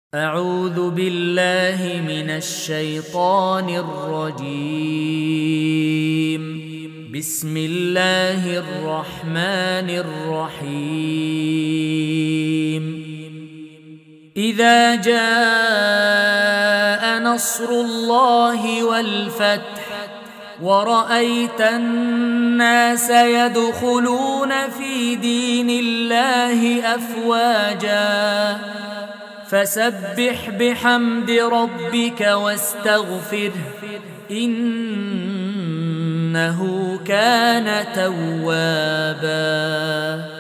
أعوذ بالله من الشيطان الرجيم. بسم الله الرحمن الرحيم. إذا جاء نصر الله والفتح ورأيت الناس يدخلون في دين الله أفواجا فسبح بحمد ربك واستغفره إنه كان توابا.